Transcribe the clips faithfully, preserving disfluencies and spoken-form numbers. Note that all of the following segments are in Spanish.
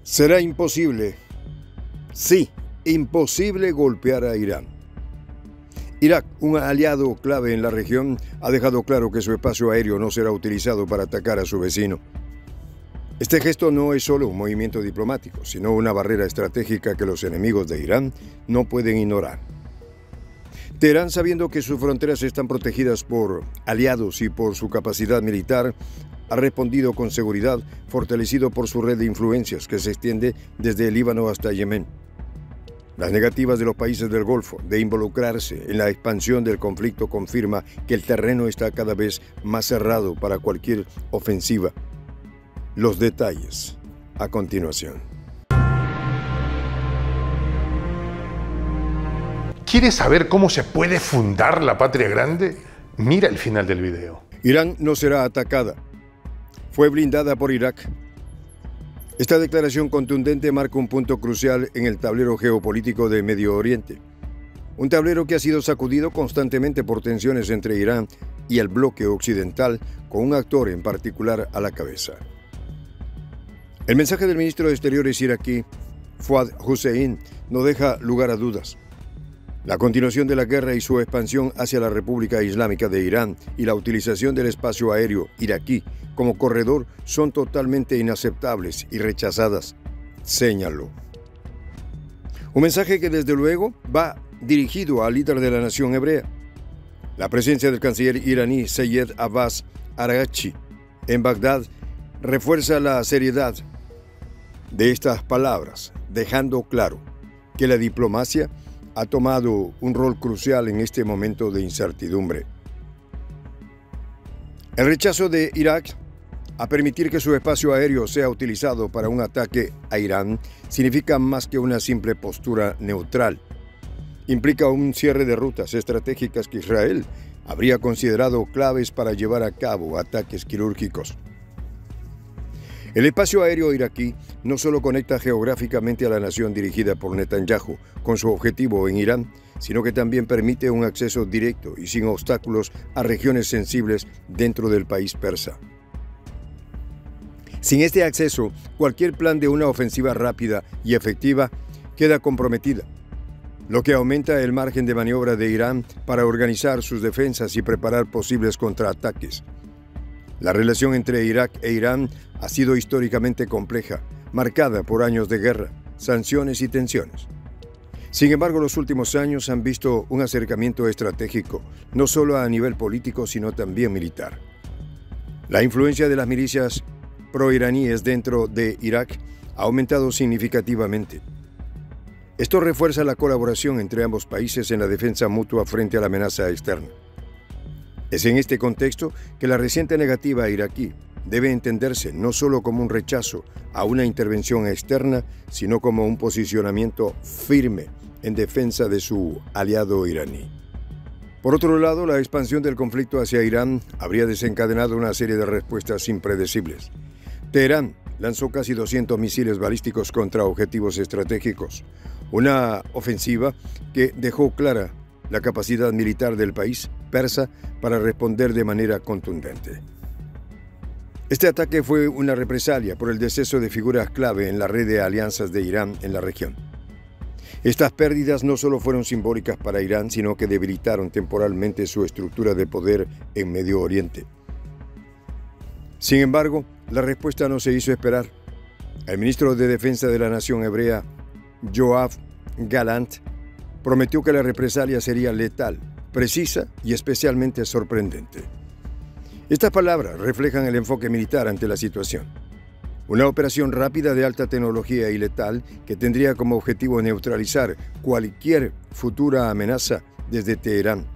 Será imposible, sí, imposible golpear a Irán. Irak, un aliado clave en la región, ha dejado claro que su espacio aéreo no será utilizado para atacar a su vecino. Este gesto no es solo un movimiento diplomático, sino una barrera estratégica que los enemigos de Irán no pueden ignorar. Teherán, sabiendo que sus fronteras están protegidas por aliados y por su capacidad militar, ha respondido con seguridad, fortalecido por su red de influencias que se extiende desde el Líbano hasta Yemen. Las negativas de los países del Golfo de involucrarse en la expansión del conflicto confirma que el terreno está cada vez más cerrado para cualquier ofensiva. Los detalles a continuación. ¿Quieres saber cómo se puede fundar la patria grande? Mira el final del video. Irán no será atacada. Fue blindada por Irak. Esta declaración contundente marca un punto crucial en el tablero geopolítico de Medio Oriente. Un tablero que ha sido sacudido constantemente por tensiones entre Irán y el bloque occidental, con un actor en particular a la cabeza. El mensaje del ministro de Exteriores iraquí, Fuad Hussein, no deja lugar a dudas. La continuación de la guerra y su expansión hacia la República Islámica de Irán y la utilización del espacio aéreo iraquí como corredor son totalmente inaceptables y rechazadas, señaló. Un mensaje que desde luego va dirigido al líder de la nación hebrea. La presencia del canciller iraní Seyed Abbas Araghchi en Bagdad refuerza la seriedad de estas palabras, dejando claro que la diplomacia ha tomado un rol crucial en este momento de incertidumbre. El rechazo de Irak a permitir que su espacio aéreo sea utilizado para un ataque a Irán significa más que una simple postura neutral. Implica un cierre de rutas estratégicas que Israel habría considerado claves para llevar a cabo ataques quirúrgicos. El espacio aéreo iraquí no solo conecta geográficamente a la nación dirigida por Netanyahu con su objetivo en Irán, sino que también permite un acceso directo y sin obstáculos a regiones sensibles dentro del país persa. Sin este acceso, cualquier plan de una ofensiva rápida y efectiva queda comprometida, lo que aumenta el margen de maniobra de Irán para organizar sus defensas y preparar posibles contraataques. La relación entre Irak e Irán ha sido históricamente compleja, marcada por años de guerra, sanciones y tensiones. Sin embargo, los últimos años han visto un acercamiento estratégico, no solo a nivel político, sino también militar. La influencia de las milicias proiraníes dentro de Irak ha aumentado significativamente. Esto refuerza la colaboración entre ambos países en la defensa mutua frente a la amenaza externa. Es en este contexto que la reciente negativa iraquí debe entenderse no solo como un rechazo a una intervención externa, sino como un posicionamiento firme en defensa de su aliado iraní. Por otro lado, la expansión del conflicto hacia Irán habría desencadenado una serie de respuestas impredecibles. Teherán lanzó casi doscientos misiles balísticos contra objetivos estratégicos, una ofensiva que dejó clara la capacidad militar del país persa para responder de manera contundente. Este ataque fue una represalia por el deceso de figuras clave en la red de alianzas de Irán en la región. Estas pérdidas no solo fueron simbólicas para Irán, sino que debilitaron temporalmente su estructura de poder en Medio Oriente. Sin embargo, la respuesta no se hizo esperar. El ministro de Defensa de la nación hebrea, Yoav Gallant, prometió que la represalia sería letal, precisa y especialmente sorprendente. Estas palabras reflejan el enfoque militar ante la situación. Una operación rápida de alta tecnología y letal que tendría como objetivo neutralizar cualquier futura amenaza desde Teherán.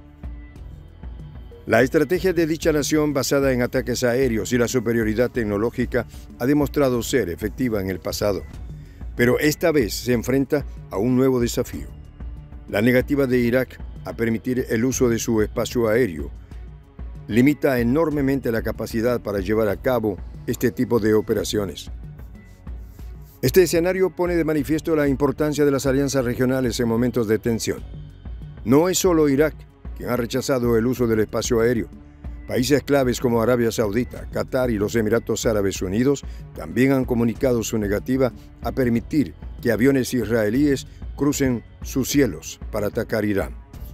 La estrategia de dicha nación, basada en ataques aéreos y la superioridad tecnológica, ha demostrado ser efectiva en el pasado, pero esta vez se enfrenta a un nuevo desafío. La negativa de Irak a permitir el uso de su espacio aéreo limita enormemente la capacidad para llevar a cabo este tipo de operaciones. Este escenario pone de manifiesto la importancia de las alianzas regionales en momentos de tensión. No es solo Irak quien ha rechazado el uso del espacio aéreo. Países claves como Arabia Saudita, Qatar y los Emiratos Árabes Unidos también han comunicado su negativa a permitir que aviones israelíes crucen sus cielos para atacar Irán.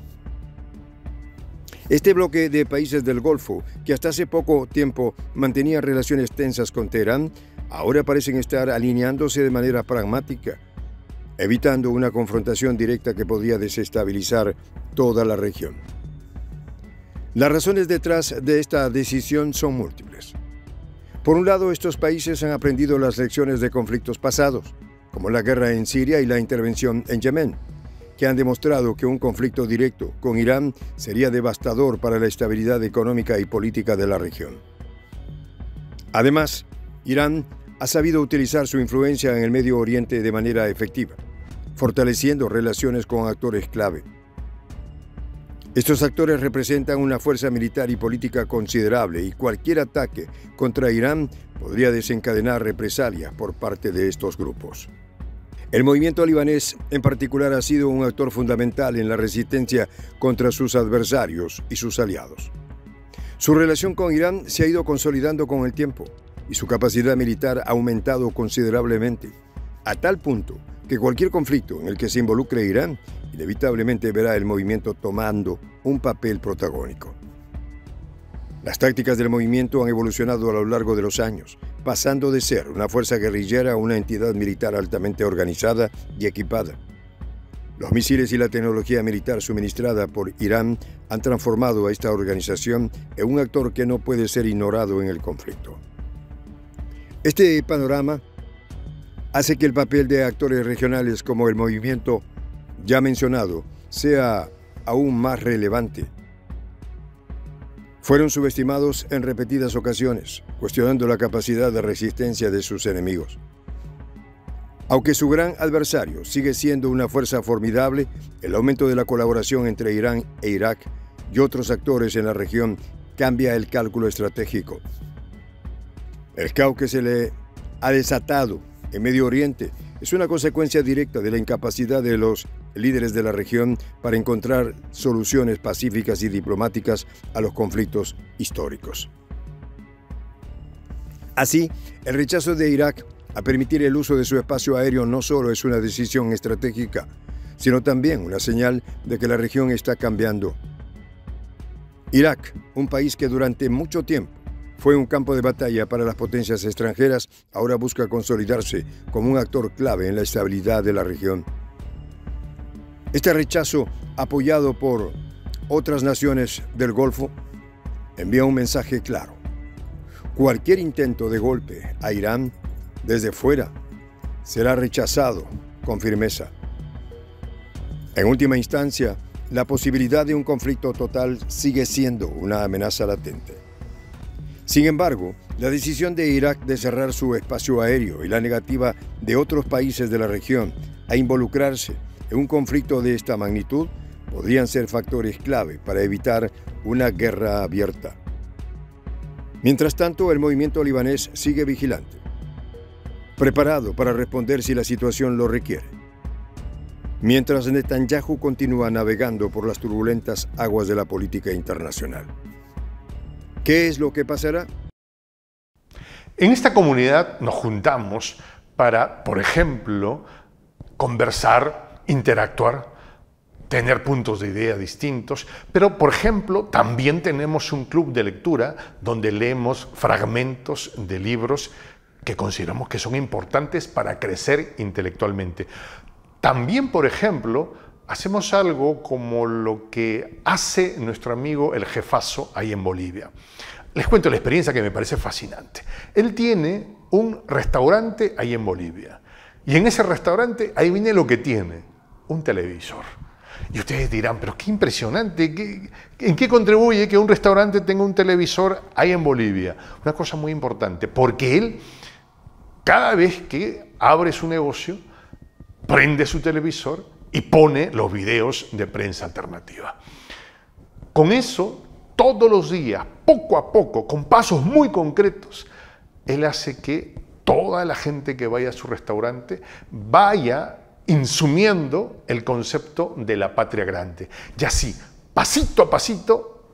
Este bloque de países del Golfo, que hasta hace poco tiempo mantenía relaciones tensas con Teherán, ahora parecen estar alineándose de manera pragmática, evitando una confrontación directa que podría desestabilizar toda la región. Las razones detrás de esta decisión son múltiples. Por un lado, estos países han aprendido las lecciones de conflictos pasados, como la guerra en Siria y la intervención en Yemen, que han demostrado que un conflicto directo con Irán sería devastador para la estabilidad económica y política de la región. Además, Irán ha sabido utilizar su influencia en el Medio Oriente de manera efectiva, fortaleciendo relaciones con actores clave. Estos actores representan una fuerza militar y política considerable y cualquier ataque contra Irán podría desencadenar represalias por parte de estos grupos. El movimiento libanés en particular ha sido un actor fundamental en la resistencia contra sus adversarios y sus aliados. Su relación con Irán se ha ido consolidando con el tiempo y su capacidad militar ha aumentado considerablemente, a tal punto que cualquier conflicto en el que se involucre Irán inevitablemente verá el movimiento tomando un papel protagónico. Las tácticas del movimiento han evolucionado a lo largo de los años, pasando de ser una fuerza guerrillera a una entidad militar altamente organizada y equipada. Los misiles y la tecnología militar suministrada por Irán han transformado a esta organización en un actor que no puede ser ignorado en el conflicto. Este panorama hace que el papel de actores regionales como el movimiento ya mencionado sea aún más relevante. Fueron subestimados en repetidas ocasiones, cuestionando la capacidad de resistencia de sus enemigos. Aunque su gran adversario sigue siendo una fuerza formidable, el aumento de la colaboración entre Irán e Irak y otros actores en la región cambia el cálculo estratégico. El caos que se le ha desatado en Medio Oriente es una consecuencia directa de la incapacidad de los líderes de la región para encontrar soluciones pacíficas y diplomáticas a los conflictos históricos. Así, el rechazo de Irak a permitir el uso de su espacio aéreo no solo es una decisión estratégica, sino también una señal de que la región está cambiando. Irak, un país que durante mucho tiempo fue un campo de batalla para las potencias extranjeras, ahora busca consolidarse como un actor clave en la estabilidad de la región. Este rechazo, apoyado por otras naciones del Golfo, envía un mensaje claro. Cualquier intento de golpe a Irán desde fuera será rechazado con firmeza. En última instancia, la posibilidad de un conflicto total sigue siendo una amenaza latente. Sin embargo, la decisión de Irak de cerrar su espacio aéreo y la negativa de otros países de la región a involucrarse en un conflicto de esta magnitud podrían ser factores clave para evitar una guerra abierta. Mientras tanto, el movimiento libanés sigue vigilante, preparado para responder si la situación lo requiere. Mientras Netanyahu continúa navegando por las turbulentas aguas de la política internacional. ¿Qué es lo que pasará? En esta comunidad nos juntamos para, por ejemplo, conversar, interactuar, tener puntos de idea distintos, pero, por ejemplo, también tenemos un club de lectura donde leemos fragmentos de libros que consideramos que son importantes para crecer intelectualmente. También, por ejemplo, hacemos algo como lo que hace nuestro amigo el jefazo ahí en Bolivia. Les cuento la experiencia que me parece fascinante. Él tiene un restaurante ahí en Bolivia. Y en ese restaurante, ahí viene lo que tiene, un televisor. Y ustedes dirán, pero qué impresionante, ¿qué, ¿en qué contribuye que un restaurante tenga un televisor ahí en Bolivia? Una cosa muy importante, porque él, cada vez que abre su negocio, prende su televisor y pone los videos de prensa alternativa. Con eso, todos los días, poco a poco, con pasos muy concretos, él hace que toda la gente que vaya a su restaurante vaya insumiendo el concepto de la patria grande. Y así, pasito a pasito,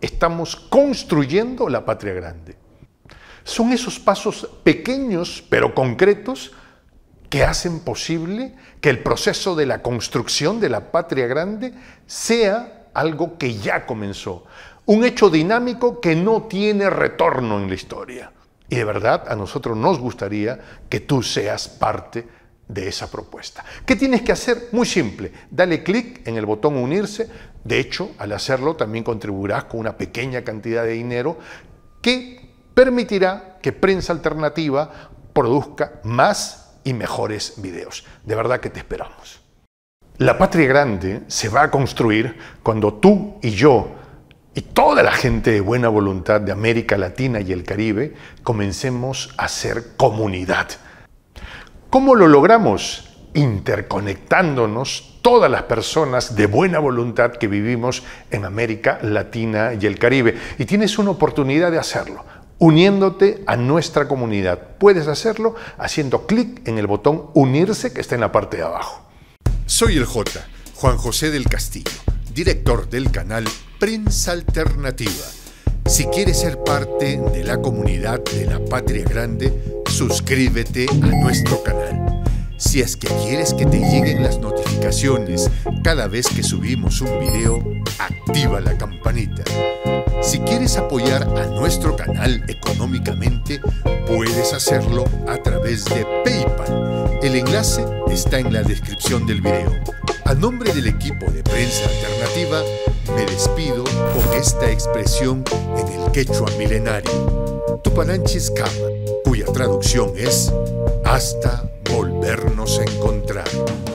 estamos construyendo la patria grande. Son esos pasos pequeños pero concretos que hacen posible que el proceso de la construcción de la patria grande sea algo que ya comenzó, un hecho dinámico que no tiene retorno en la historia. Y de verdad a nosotros nos gustaría que tú seas parte de esa propuesta. ¿Qué tienes que hacer? Muy simple, dale clic en el botón unirse. De hecho, al hacerlo también contribuirás con una pequeña cantidad de dinero que permitirá que Prensa Alternativa produzca más y mejores videos. De verdad que te esperamos. La patria grande se va a construir cuando tú y yo y toda la gente de buena voluntad de América Latina y el Caribe comencemos a ser comunidad. ¿Cómo lo logramos? Interconectándonos todas las personas de buena voluntad que vivimos en América Latina y el Caribe. Y tienes una oportunidad de hacerlo, uniéndote a nuestra comunidad. Puedes hacerlo haciendo clic en el botón unirse que está en la parte de abajo. Soy el J, Juan José del Castillo, director del canal Prensa Alternativa. Si quieres ser parte de la comunidad de la Patria Grande, suscríbete a nuestro canal. Si es que quieres que te lleguen las notificaciones cada vez que subimos un video, activa la campanita. Si quieres apoyar a nuestro canal económicamente, puedes hacerlo a través de PayPal. El enlace está en la descripción del video. A nombre del equipo de Prensa Alternativa, me despido con esta expresión en el quechua milenario, Tupananchis Kama, cuya traducción es hasta volvernos a encontrar.